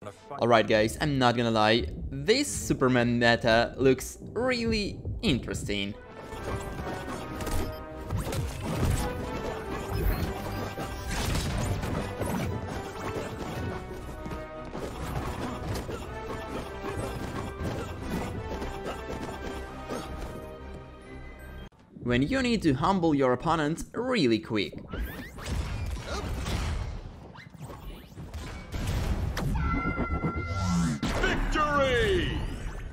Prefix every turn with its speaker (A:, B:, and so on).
A: Alright guys, I'm not gonna lie, this Superman meta looks really interesting. When you need to humble your opponent really quick.
B: Victory!